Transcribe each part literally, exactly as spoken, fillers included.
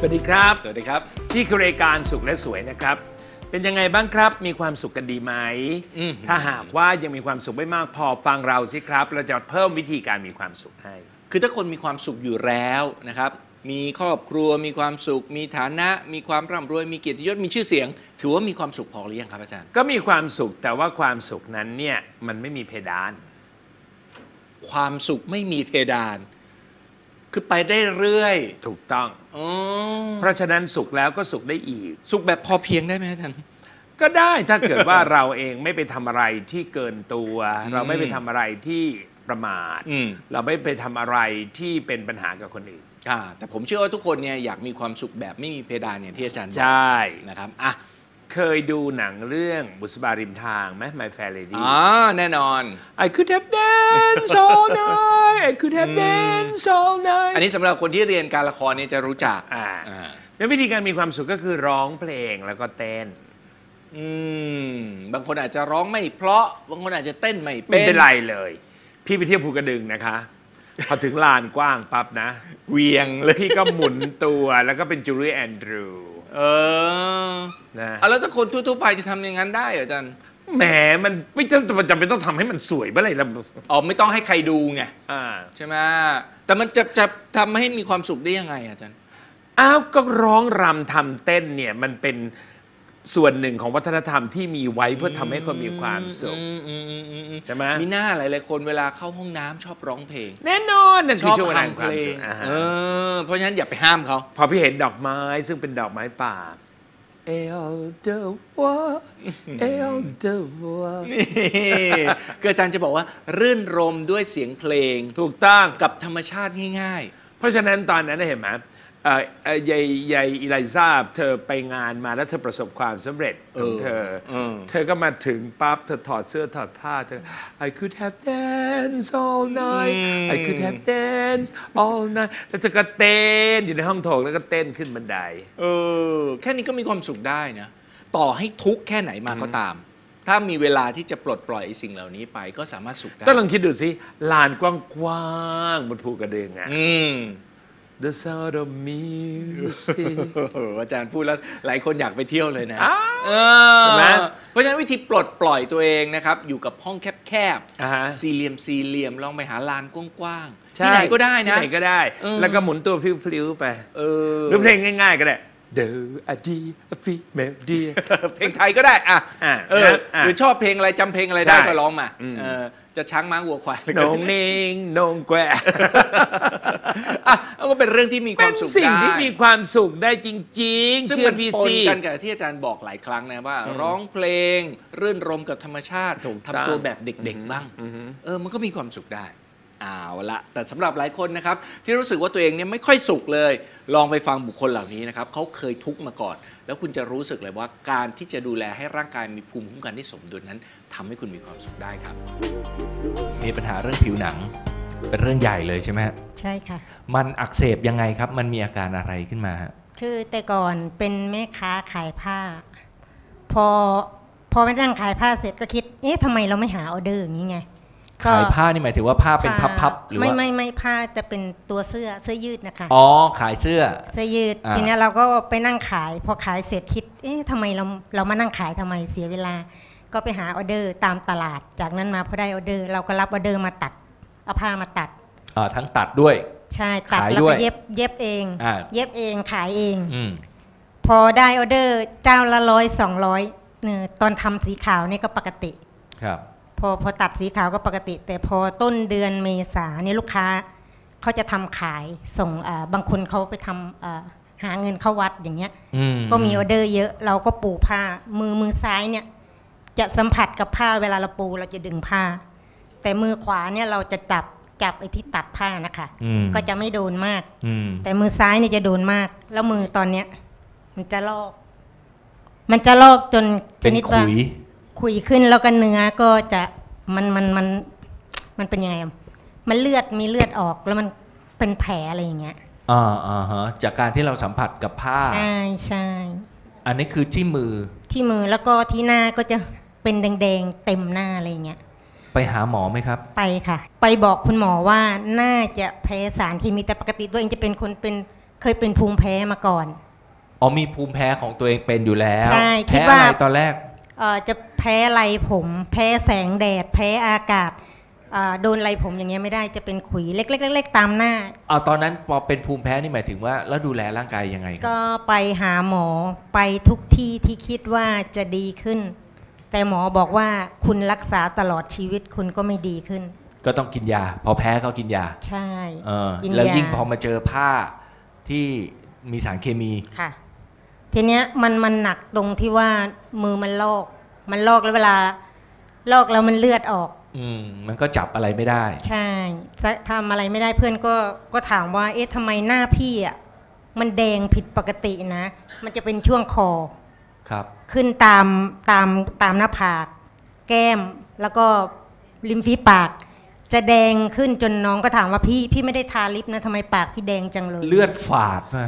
วัสดีครับสวัสดีครับที่คือรายการสุขและสวยนะครับเป็นยังไงบ้างครับมีความสุขกันดีไหมถ้าหากว่ายังมีความสุขไม่มากพอฟังเราสิครับเราจะเพิ่มวิธีการมีความสุขให้คือถ้าคนมีความสุขอยู่แล้วนะครับมีครอบครัวมีความสุขมีฐานะมีความร่ำรวยมีเกียรติยศมีชื่อเสียงถือว่ามีความสุขพอหรือยังครับอาจารย์ก็มีความสุขแต่ว่าความสุขนั้นเนี่ยมันไม่มีเพดานความสุขไม่มีเพดานคือไปได้เรื่อยถูกต้องอ๋อเพราะฉะนั้นสุขแล้วก็สุขได้อีกสุขแบบพอเพียงได้ไหมอาจารย์ก็ได้ถ้าเกิดว่าเราเองไม่ไปทำอะไรที่เกินตัวเราไม่ไปทำอะไรที่ประมาทเราไม่ไปทำอะไรที่เป็นปัญหากับคนอื่นแต่ผมเชื่อว่าทุกคนเนี่ยอยากมีความสุขแบบไม่มีเพดานเนี่ยที่อาจารย์บอกใช่นะครับอ่ะเคยดูหนังเรื่องบุษบาริมทางไหม My Fair Lady อ๋อแน่นอน I could have danced all night I could have danced all night อันนี้สำหรับคนที่เรียนการละครเนี่ยจะรู้จักอ่าแล้ววิธีการมีความสุขก็คือร้องเพลงแล้วก็เต้นอืมบางคนอาจจะร้องไม่เพราะบางคนอาจจะเต้นไม่เป็นไม่เป็นไรเลยพี่ไปเที่ยวภูกระดึงนะคะพอถึงลานกว้างปั๊บนะเวียงเลยพี่ก็หมุนตัวแล้วก็เป็นจูลี่แอนดรูเออนะแล้วถ้าคนทั่วๆไปจะทำอย่างนั้นได้เหรออาจารย์แหมมันไม่จำจำเป็นต้องทำให้มันสวยเมื่อไหร่ล่ะอ๋อไม่ต้องให้ใครดูไงใช่ไหมแต่มันจะจะทำให้มีความสุขได้ยังไงอาจารย์อ้าวก็ร้องรำทำเต้นเนี่ยมันเป็นส่วนหนึ่งของวัฒนธรรมที่มีไว้เพื่อทำให้คนมีความสุขใช่ไหมมีหน้าหลายๆคนเวลาเข้าห้องน้ำชอบร้องเพลงแน่นอนนั่นคือช่วงเวลาเพลงเออเพราะฉะนั้นอย่าไปห้ามเขาพอพี่เห็นดอกไม้ซึ่งเป็นดอกไม้ป่าเอลเดวะเอลเดวะนี่คืออาจารย์จะบอกว่ารื่นรมด้วยเสียงเพลงถูกต้องกับธรรมชาติง่ายๆเพราะฉะนั้นตอนนั้นเห็นไหมยายยายอิไลซาเธอไปงานมาแล้วเธอประสบความสำเร็จของเธอเธอก็มาถึงปั๊บเธอถอดเสื้อถอดผ้าเธอ I could have danced all night I could have danced all night แล้วเธอก็เต้นอยู่ในห้องโถงแล้วก็เต้นขึ้นบันไดเออแค่นี้ก็มีความสุขได้นะต่อให้ทุกข์แค่ไหนมาก็ตามถ้ามีเวลาที่จะปลดปล่อยสิ่งเหล่านี้ไปก็สามารถสุขได้ก็ลองคิดดูสิลานกว้างๆบนภูกระดึงอ่ะThe sound of music อาจารย์พูดแล้วหลายคนอยากไปเที่ยวเลยนะใช่ไหมเพราะฉะนั้นวิธีปลดปล่อยตัวเองนะครับอยู่กับห้องแคบๆสี่เหลี่ยมสี่เหลี่ยมลองไปหาลานกว้างๆที่ไหนก็ได้นะที่ไหนก็ได้แล้วก็หมุนตัวพลิ้วๆไปหรือเพลงง่ายๆก็ได้เดอดีฟีเมลดีเพลงไทยก็ได้อ่ะหรือชอบเพลงอะไรจำเพลงอะไรได้ก็ร้องมาจะช้างม้าวัวควายนงนิงนงแกวอ่ะก็เป็นเรื่องที่มีความสุขได้เป็นสิ่งที่มีความสุขได้จริงๆซึ่งมันปนกันกับที่อาจารย์บอกหลายครั้งนะว่าร้องเพลงรื่นรมกับธรรมชาติทำตัวแบบเด็กๆบ้างเออมันก็มีความสุขได้เอาละแต่สำหรับหลายคนนะครับที่รู้สึกว่าตัวเองเนี่ยไม่ค่อยสุขเลยลองไปฟังบุคคลเหล่านี้นะครับเขาเคยทุกข์มาก่อนแล้วคุณจะรู้สึกเลยว่าการที่จะดูแลให้ร่างกายมีภูมิคุ้มกันที่สมดุลนั้นทำให้คุณมีความสุขได้ครับมีปัญหาเรื่องผิวหนังเป็นเรื่องใหญ่เลยใช่ไหมใช่ค่ะมันอักเสบยังไงครับมันมีอาการอะไรขึ้นมาคือแต่ก่อนเป็นแม่ค้าขายผ้าพอพอไปนั่งขายผ้าเสร็จก็คิดเอ๊ะทำไมเราไม่หาออเดอร์อย่างนี้ไงขายผ้านี่หมายถึงว่าผ้าเป็นพับๆหรือว่าไม่ไม่ไม่ผ้าแต่เป็นตัวเสื้อเสื้อยืดนะคะอ๋อขายเสื้อเสื้อยืดทีนี้เราก็ไปนั่งขายพอขายเสร็จคิดเอ๊ะทำไมเราเรามานั่งขายทำไมเสียเวลาก็ไปหาออเดอร์ตามตลาดจากนั้นมาพอได้ออเดอร์เราก็รับออเดอร์มาตัดเอาผ้ามาตัดอ่าทั้งตัดด้วยใช่ตัดแล้วก็เย็บเย็บเองเย็บเองขายเองพอได้ออเดอร์เจ้าละร้อยสองร้อยเนี่ยตอนทำสีขาวนี่ก็ปกติครับพอพอตัดสีขาวก็ปกติแต่พอต้นเดือนเมษาเนี่ยลูกค้าเขาจะทำขายส่งบางคนเขาไปทำหาเงินเข้าวัดอย่างเงี้ยก็มีออเดอร์เยอะเราก็ปูผ้ามือมือซ้ายเนี่ยจะสัมผัสกับผ้าเวลาเราปูเราจะดึงผ้าแต่มือขวาเนี่ยเราจะจับจับไอ้ที่ตัดผ้านะคะก็จะไม่โดนมากแต่มือซ้ายเนี่ยจะโดนมากแล้วมือตอนเนี้ยมันจะลอกมันจะลอกจนชนิดว่าขุยขึ้นแล้วก็เนื้อก็จะมันมันมันมันเป็นยังไงมันเลือดมีเลือดออกแล้วมันเป็นแผลอะไรอย่างเงี้ยอ่าอ่าฮะจากการที่เราสัมผัสกับผ้าใช่ใช่อันนี้คือที่มือที่มือแล้วก็ที่หน้าก็จะเป็นแดงๆเต็มหน้าอะไรอย่างเงี้ยไปหาหมอไหมครับไปค่ะไปบอกคุณหมอว่าน่าจะแพ้สารเคมีแต่ปกติตัวเองจะเป็นคนเป็นเคยเป็นภูมิแพ้มาก่อนอ๋อมีภูมิแพ้ของตัวเองเป็นอยู่แล้วใช่คิดว่าอะไรตอนแรกเอ่อจะแพ้ไรผมแพ้แสงแดดแพ้อากาศโดนไรผมอย่างเงี้ยไม่ได้จะเป็นขุยเล็กๆๆตามหน้าเอาตอนนั้นพอเป็นภูมิแพ้นี่หมายถึงว่าแล้วดูแลร่างกายยังไงก็ไปหาหมอไปทุกที่ที่คิดว่าจะดีขึ้นแต่หมอบอกว่าคุณรักษาตลอดชีวิตคุณก็ไม่ดีขึ้นก็ต้องกินยาพอแพ้ก็กินยาใช่แล้วยิ่งพอมาเจอผ้าที่มีสารเคมีค่ะทีเนี้ยมันมันหนักตรงที่ว่ามือมันลอกมันลอกแล้วเวลาลอกแล้วมันเลือดออกอืมมันก็จับอะไรไม่ได้ใช่ทำอะไรไม่ได้เพื่อนก็ก็ถามว่าเอ๊ะทำไมหน้าพี่อ่ะมันแดงผิดปกตินะมันจะเป็นช่วงคอครับขึ้นตามตามตามหน้าผากแก้มแล้วก็ริมฝีปากจะแดงขึ้นจนน้องก็ถามว่าพี่พี่ไม่ได้ทาลิปนะทำไมปากพี่แดงจังเลยเลือดฝาดมา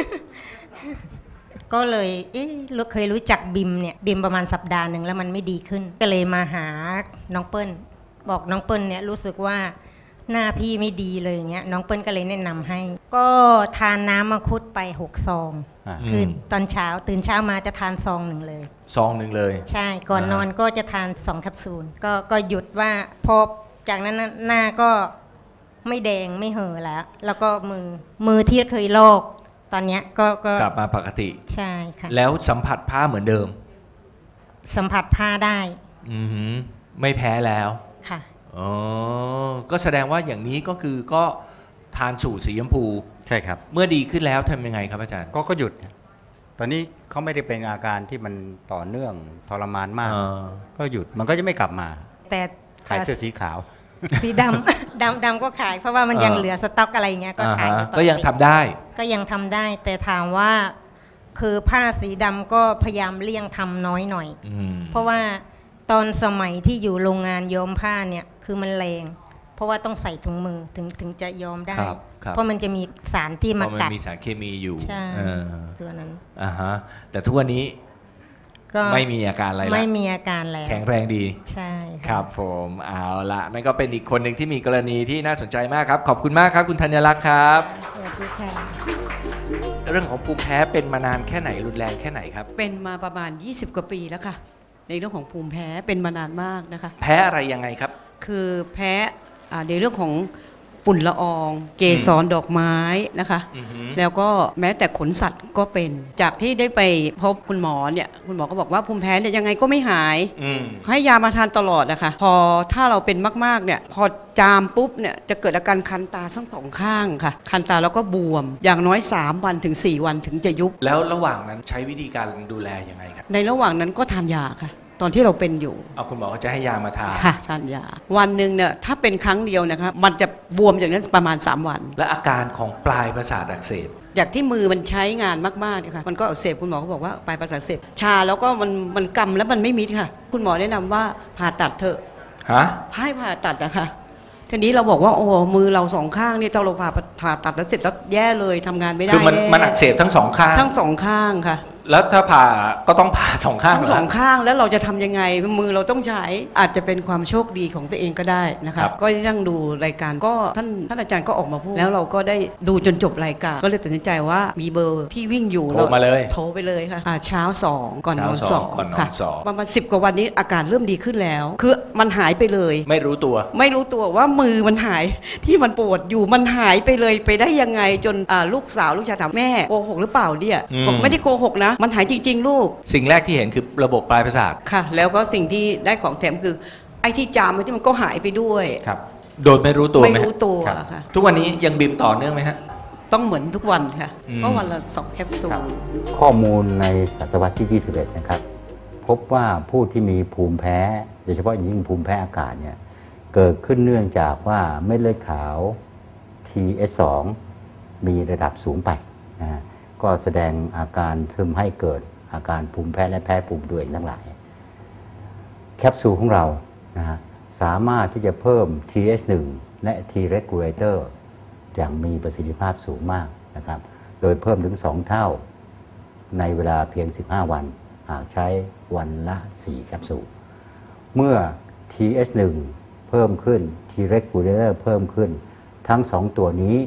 ก็เลยเอ๊ะเราเคยรู้จักบิมเนี่ยบิมประมาณสัปดาห์หนึ่งแล้วมันไม่ดีขึ้นก็เลยมาหาน้องเปิ้ลบอกน้องเปิ้ลเนี่ยรู้สึกว่าหน้าพี่ไม่ดีเลยอย่างเงี้ยน้องเปิ้ลก็เลยแนะนำให้ก็ทานน้ำมังคุดไปหกซองคือตอนเช้าตื่นเช้ามาจะทานซองหนึ่งเลยซองหนึ่งเลยใช่ก่อนนอนก็จะทานสองแคปซูลก็ก็หยุดว่าพอจากนั้นหน้าก็ไม่แดงไม่เห่อแล้วแล้วก็มือมือที่เคยลอกตอนนี้ก็กลับมาปกติใช่ค่ะแล้วสัมผัสผ้าเหมือนเดิมสัมผัสผ้าได้อือหือไม่แพ้แล้วค่ะอ๋อก็แสดงว่าอย่างนี้ก็คือก็ทานสูตรสีชมพูใช่ครับเมื่อดีขึ้นแล้วทำยังไงครับอาจารย์ก็ก็หยุดตอนนี้เขาไม่ได้เป็นอาการที่มันต่อเนื่องทรมานมากก็หยุดมันก็จะไม่กลับมาแต่ขายเสื้อสีขาวสีดำดำดำก็ขายเพราะว่ามันยังเหลือสต็อกอะไรเงี้ยก็ขายก็ยังทำได้ก็ยังทำได้แต่ถามว่าคือผ้าสีดำก็พยายามเลี่ยงทำน้อยหน่อยเพราะว่าตอนสมัยที่อยู่โรงงานย้อมผ้าเนี่ยคือมันแรงเพราะว่าต้องใส่ถุงมือถึงถึงจะย้อมได้เพราะมันจะมีสารที่มากัดมีสารเคมีอยู่ใช่ตัวนั้นอ่าฮะแต่ทุกวันนี้ไม่มีอาการอะไรแล้วไม่มีอาการแล้วแข็งแรงดีใช่ครับผมเอาละนั่นก็เป็นอีกคนหนึ่งที่มีกรณีที่น่าสนใจมากครับขอบคุณมากครับคุณธัญลักษณ์ครับสวัสดีค่ะเรื่องของภูมิแพ้เป็นมานานแค่ไหนรุนแรงแค่ไหนครับเป็นมาประมาณยี่สิบกว่าปีแล้วค่ะในเรื่องของภูมิแพ้เป็นมานานมากนะคะแพ้อะไรยังไงครับคือแพ้ในเรื่องของฝุ่นละอองเกสรดอกไม้นะคะแล้วก็แม้แต่ขนสัตว์ก็เป็นจากที่ได้ไปพบคุณหมอเนี่ยคุณหมอก็บอกว่าภูมิแพ้เนี่ยยังไงก็ไม่หายให้ยามาทานตลอดนะคะพอถ้าเราเป็นมากๆเนี่ยพอจามปุ๊บเนี่ยจะเกิดอาการคันตาทั้งสองข้างค่ะคันตาแล้วก็บวมอย่างน้อยสามวันถึงสี่วันถึงจะยุบแล้วระหว่างนั้นใช้วิธีการดูแลยังไงครับในระหว่างนั้นก็ทานยาค่ะตอนที่เราเป็นอยู่เอาคุณหมอเขาจะให้ยามาทานค่ะทานยาวันหนึ่งเนี่ยถ้าเป็นครั้งเดียวนะคะมันจะบวมอย่างนั้นประมาณสามวันและอาการของปลายประสาทอักเสบจากที่มือมันใช้งานมากๆนะคะมันก็อักเสบคุณหมอเขาบอกว่าปลายประสาทอักเสบชาแล้วก็มันมันกำแล้วมันไม่มิดค่ะคุณหมอแนะนำว่าผ่าตัดเถอะฮะให้ผ่าตัดนะคะทีนี้เราบอกว่าโอ้มือเราสองข้างนี่ถ้าเราผ่าผ่าตัดแล้วเสร็จแล้วแย่เลยทำงานไม่ได้คือมันมันอักเสบทั้งสองข้างทั้งสองข้างค่ะแล้วถ้าผ่าก็ต้องผ่าสองข้างทั้งสองข้างแล้วเราจะทำยังไงมือเราต้องใช้อาจจะเป็นความโชคดีของตัวเองก็ได้นะคะก็นั่งดูรายการก็ท่านท่านอาจารย์ก็ออกมาพูดแล้วเราก็ได้ดูจนจบรายการก็เลยตัดสินใจว่ามีเบอร์ที่วิ่งอยู่โทรมาเลยโทรไปเลยค่ะเช้าสองก่อนนอนสองค่ะประมาณสิบกว่าวันนี้อาการเริ่มดีขึ้นแล้วคือมันหายไปเลยไม่รู้ตัวไม่รู้ตัวว่ามือมันหายที่มันปวดอยู่มันหายไปเลยไปได้ยังไงจนลูกสาวลูกชายถามแม่โกหกหรือเปล่าเนี่ยบอกไม่ได้โกหกนะมันหายจริงๆลูกสิ่งแรกที่เห็นคือระบบปลายประสาทค่ะแล้วก็สิ่งที่ได้ของแถมคือไอ้ที่จามไอ้ที่มันก็หายไปด้วยครับโดยไม่รู้ตัวไหมไม่รู้ตัวค่ะทุกวันนี้ยังบีมต่อเนื่องไหมฮะต้องเหมือนทุกวันค่ะก็วันละสองแคปซูลข้อมูลในศตวรรษที่ยี่สิบเอ็ดนะครับพบว่าผู้ที่มีภูมิแพ้โดยเฉพาะยิ่งภูมิแพ้อากาศเนี่ยเกิดขึ้นเนื่องจากว่าเม็ดเลือดขาว ที เอส สอง มีระดับสูงไปนะก็แสดงอาการทำให้เกิดอาการภูมิแพ้และแพ้ภูมิตัวเองทั้งหลายแคปซูลของเรานะฮะสามารถที่จะเพิ่ม ที เอช หนึ่ง และ T regulator อย่างมีประสิทธิภาพสูงมากนะครับโดยเพิ่มถึงสองเท่าในเวลาเพียงสิบห้าวันหากใช้วันละสี่แคปซูลเมื่อ ที เอช หนึ่ง เพิ่มขึ้น T regulator เพิ่มขึ้นทั้งสองตัวนี้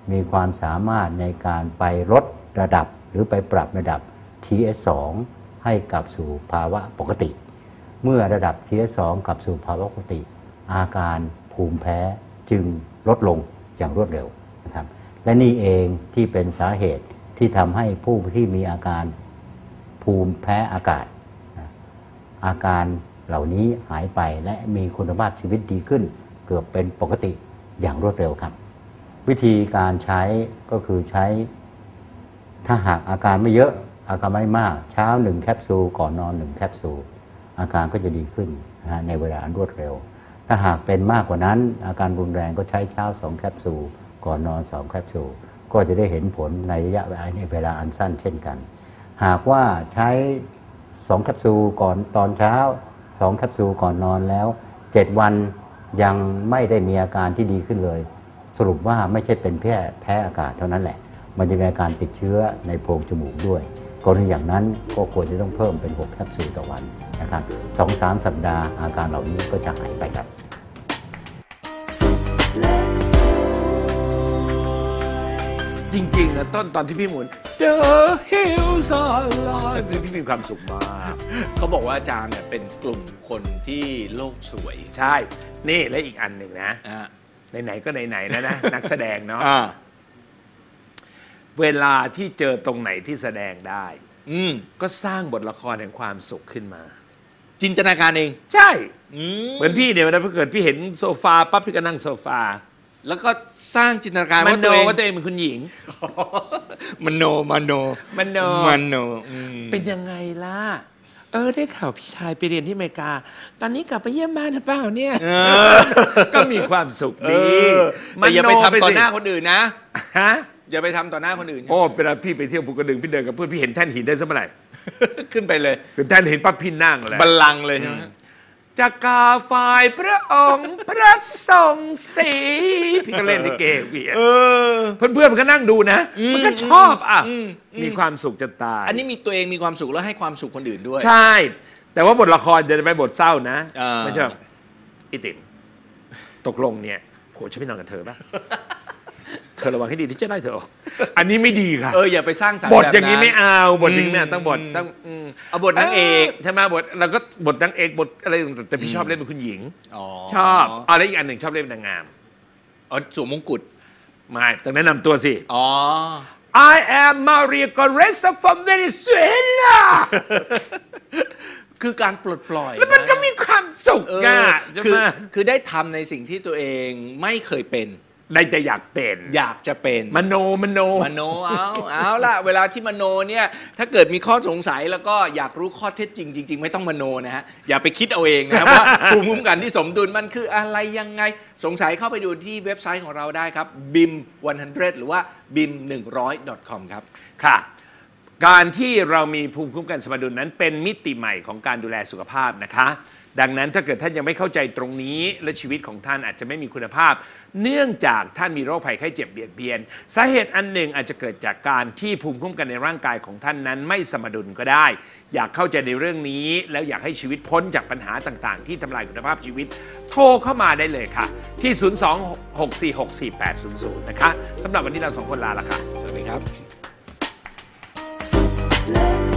มีความสามารถในการไปลดระดับหรือไปปรับระดับ ที เอส สอง ให้กลับสู่ภาวะปกติเมื่อระดับ ที เอส สอง กลับสู่ภาวะปกติอาการภูมิแพ้จึงลดลงอย่างรวดเร็วนะครับและนี่เองที่เป็นสาเหตุที่ทำให้ผู้ที่มีอาการภูมิแพ้อากาศอาการเหล่านี้หายไปและมีคุณภาพชีวิตดีขึ้นเกือบเป็นปกติอย่างรวดเร็วครับวิธีการใช้ก็คือใช้ถ้าหากอาการไม่เยอะอาการไม่มากเช้าหนึ่งแคปซูลก่อนนอนหนึ่งแคปซูลอาการก็จะดีขึ้นนะในเวลาอันรวดเร็วถ้าหากเป็นมากกว่านั้นอาการรุนแรงก็ใช้เช้าสองแคปซูลก่อนนอนสองแคปซูลก็จะได้เห็นผลในระยะเวลาในเวลาอันสั้นเช่นกันหากว่าใช้สองแคปซูลก่อนตอนเช้าสองแคปซูลก่อนนอนแล้วเจ็ดวันยังไม่ได้มีอาการที่ดีขึ้นเลยสรุปว่าไม่ใช่เป็นแค่แพ้อากาศเท่านั้นแหละมันจะมีอาการติดเชื้อในโพรงจมูกด้วยกรณีอย่างนั้นก็ควรจะต้องเพิ่มเป็นหกแคปซูลต่อวันนะครับ สองถึงสาม สัปดาห์อาการเหล่านี้ก็จะหายไปครับจริงๆนะต้นตอนที่พี่หมุน The Hills Are Alive พี่มีความสุขมากเขาบอกว่าอาจารย์เนี่ยเป็นกลุ่มคนที่โลกสวยใช่นี่และอีกอันหนึ่งนะไหนๆก็ไหนๆแล้วนะ นักแสดงเนาะเวลาที่เจอตรงไหนที่แสดงได้ก็สร้างบทละครแห่งความสุขขึ้นมาจินตนาการเองใช่เหมือนพี่เนี่ยเวลาเกิดพี่เห็นโซฟาปั๊บพี่ก็นั่งโซฟาแล้วก็สร้างจินตนาการว่าตัวเองว่าตัวเองเป็นคุณหญิงมโนมโนมโนมโนเป็นยังไงล่ะเออได้ข่าวพี่ชายไปเรียนที่อเมริกาตอนนี้กลับไปเยี่ยมบ้านหรือเปล่าเนี่ยก็มีความสุขดีแต่อย่าไปทำต่อหน้าคนอื่นนะฮะอย่าไปทำต่อหน้าคนอื่นโอ้เวลาพี่ไปเที่ยวภูกระดึงพี่เดินกับเพื่อนพี่เห็นแท่นหินได้สักเมื่อไหร่ขึ้นไปเลยคือแท่นหินปั๊บพี่นั่งเลยบัลลังก์เลยใช่ไหมจากกาฝ่ายพระองค์พระทรงศรีพี่ก็เล่นลิเกพี่เพื่อนเพื่อนมันก็นั่งดูนะมันก็ชอบอ่ะมีความสุขจะตายอันนี้มีตัวเองมีความสุขแล้วให้ความสุขคนอื่นด้วยใช่แต่ว่าบทละครจะไปบทเศร้านะไม่ใช่อีติ๋มตกลงเนี่ยโหฉันไม่นอนกับเธอป่ะเธอระวังให้ดีที่จะได้เธออันนี้ไม่ดีครับเอออย่าไปสร้างสรรค์บทอย่างนี้ไม่เอาบทอย่างนี้ต้องบทต้องเอาบทนางเอกใช่ไหมบทเราก็บทนางเอกบทอะไรแต่พี่ชอบเล่นเป็นคุณหญิงชอบอะไรอีกอันหนึ่งชอบเล่นเป็นนางงามอ๋อสวมมงกุฎไม่ต้องแนะนำตัวสิอ๋อ I am Maria Teresa from Venezuela คือการปลดปล่อยแล้วมันก็มีความสุขอ่ะคือคือได้ทำในสิ่งที่ตัวเองไม่เคยเป็นได้แต่อยากเป็นอยากจะเป็นมโนมโนมโนเอาเอาล่ะเวลาที่มโนเนี่ยถ้าเกิดมีข้อสงสัยแล้วก็อยากรู้ข้อเท็จจริงจริงๆไม่ต้องมโนนะฮะอย่าไปคิดเอาเองนะว่าภูมิคุ้มกันที่สมดุลมันคืออะไรยังไงสงสัยเข้าไปดูที่เว็บไซต์ของเราได้ครับ บี ไอ เอ็ม หนึ่งร้อย หรือว่า บี ไอ เอ็ม หนึ่งร้อย ดอท คอม ครับค่ะการที่เรามีภูมิคุ้มกันสมดุลนั้นเป็นมิติใหม่ของการดูแลสุขภาพนะคะดังนั้นถ้าเกิดท่านยังไม่เข้าใจตรงนี้และชีวิตของท่านอาจจะไม่มีคุณภาพเนื่องจากท่านมีโรคภัยไข้เจ็บเบียดเบียนสาเหตุอันหนึ่งอาจจะเกิดจากการที่ภูมิคุ้มกันในร่างกายของท่านนั้นไม่สมดุลก็ได้อยากเข้าใจในเรื่องนี้แล้วอยากให้ชีวิตพ้นจากปัญหาต่างๆที่ทำลายคุณภาพชีวิตโทรเข้ามาได้เลยค่ะที่ศูนย์ สอง หก สี่ หก สี่ แปด ศูนย์ ศูนย์นะคะสำหรับวันนี้เราสองคนลาละค่ะสวัสดีครับ